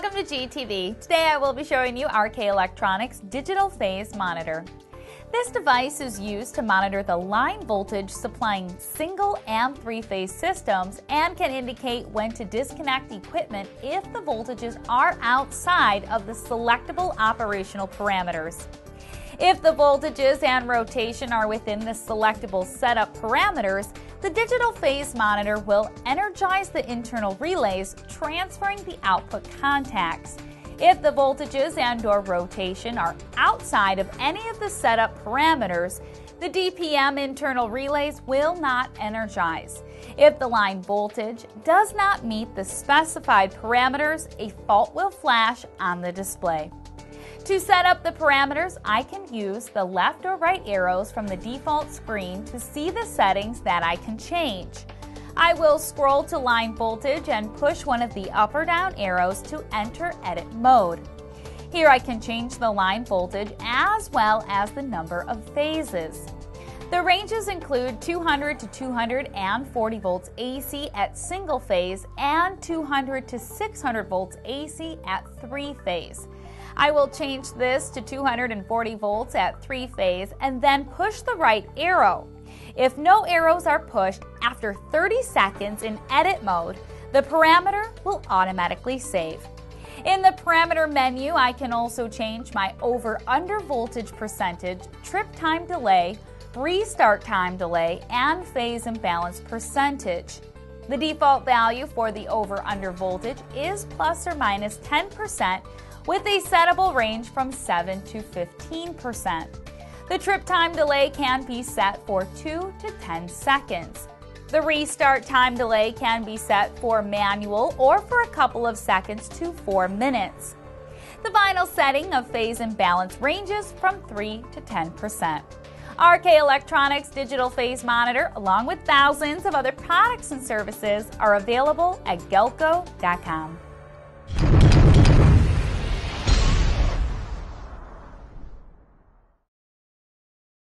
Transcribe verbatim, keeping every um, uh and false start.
Welcome to G T V. Today I will be showing you R K Electronics Digital Phase Monitor. This device is used to monitor the line voltage supplying single and three-phase systems and can indicate when to disconnect equipment if the voltages are outside of the selectable operational parameters. If the voltages and rotation are within the selectable setup parameters, the digital phase monitor will energize the internal relays, transferring the output contacts. If the voltages and/or rotation are outside of any of the setup parameters, the D P M internal relays will not energize. If the line voltage does not meet the specified parameters, a fault will flash on the display. To set up the parameters, I can use the left or right arrows from the default screen to see the settings that I can change. I will scroll to line voltage and push one of the up or down arrows to enter edit mode. Here I can change the line voltage as well as the number of phases. The ranges include two hundred to two hundred forty volts A C at single phase and two hundred to six hundred volts A C at three phase. I will change this to two hundred forty volts at three phase and then push the right arrow. If no arrows are pushed after thirty seconds in edit mode, the parameter will automatically save. In the parameter menu, I can also change my over-under voltage percentage, trip time delay, restart time delay, and phase imbalance percentage. The default value for the over-under voltage is plus or minus ten percent with a settable range from seven to fifteen percent. The trip time delay can be set for two to ten seconds. The restart time delay can be set for manual or for a couple of seconds to four minutes. The final setting of phase imbalance ranges from three to ten percent. R K Electronics Digital Phase Monitor, along with thousands of other products and services, are available at galco dot com.